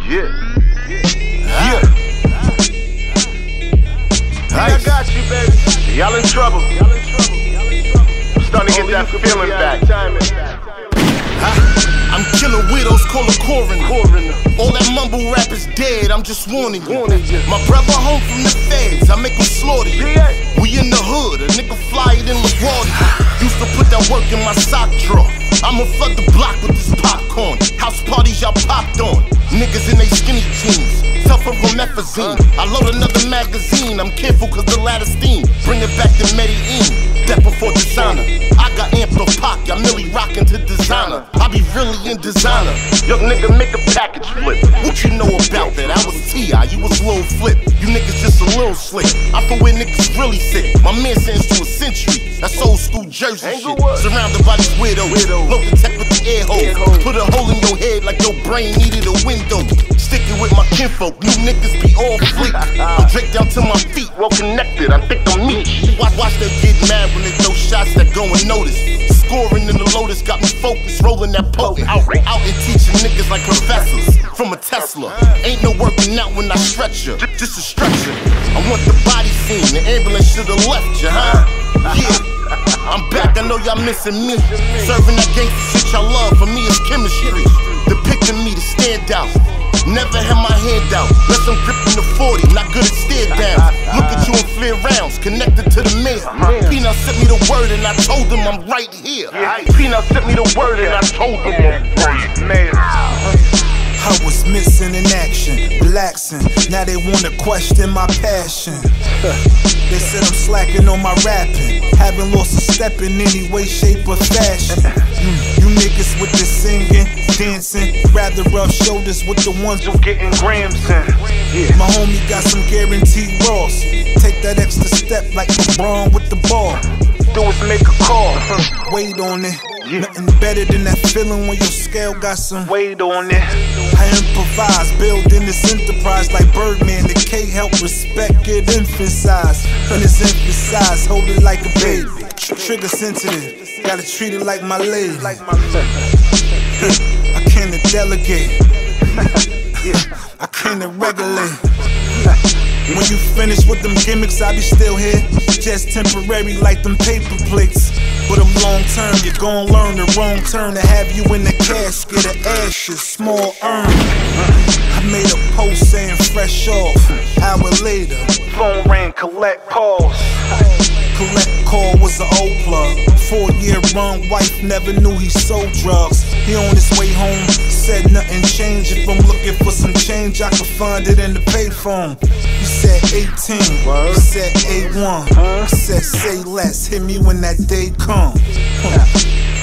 Yeah. I got you, baby. Y'all in trouble. Starting to get that feeling back. I'm killing widows, call a coroner. All that mumble rap is dead, I'm just warning you. My brother home from the feds, I make him slaughter you. We in the hood, a nigga flyer than LaGuardia. Used to put that work in my sock drawer. I'ma flood the block with this popcorn. House parties y'all popped on. Niggas in they skinny jeans, tougher from methazine. I load another magazine, I'm careful cause the ladder steam. Bring it back to Medellin, death before designer. I got amped off pock, I'm really rockin' to designer. I be really in designer. Young nigga make a package flip. What you know about that? I was T.I., you was Lil Flip. You niggas just a little slick. I'm for where niggas really sick. My man sentenced to a century. That's old school Jersey shit. Surrounded by these widows. Load the tech with the air hose. Put a hole in your head like your brain needed a window. Sticking with my kinfolk. You niggas be all fleek. I Drake down to my feet. Well connected, I think I'm me. Watch them get mad when there's no shots that go unnoticed. Scoring in the Lotus got me focused, rolling that potent. Out and teaching niggas like professors from a Tesla. Ain't no working out when I stretch you, just a stretcher. I want the body scene, the ambulance should've left you, huh? Yeah, I'm back, I know y'all missing me. Serving that gangsta shit y'all love, for me it's chemistry. Depicting me to stand out. Never had my hand out, unless I'm gripping the 40, not good at stare down. Look at you in flare rounds, connected to the mayor. Peanut sent me the word and I told him I'm right here. Peanut sent me the word and I told him I'm right here. I was missing in action, relaxing. Now they wanna question my passion. They said I'm slacking on my rapping. Haven't lost a step in any way, shape, or fashion. You niggas with this singing, dancing, rather rub shoulders with the ones who getting grams in. My homie got some guaranteed Ross. Take that extra step like LeBron with the ball. Do is make a call. Wait on it. Nothing better than that feeling when your scale got some weight on it. I improvise, building this enterprise like Birdman. The K help respect, get emphasized. And it's emphasized, hold it like a baby. Trigger sensitive, gotta treat it like my lady. I can't delegate, I can't regulate. When you finish with them gimmicks, I be still here. Just temporary like them paper plates. But I'm long term, you gon' learn the wrong turn to have you in the casket of ashes, small urn. I made a post saying fresh off. Hour later, phone rang, collect calls. Collect call was an old plug. 4-year run, wife never knew he sold drugs. He on his way home, said nothing changed. If I'm looking for some change, I could find it in the payphone. He said 18, he said A1. He said say less, hit me when that day come.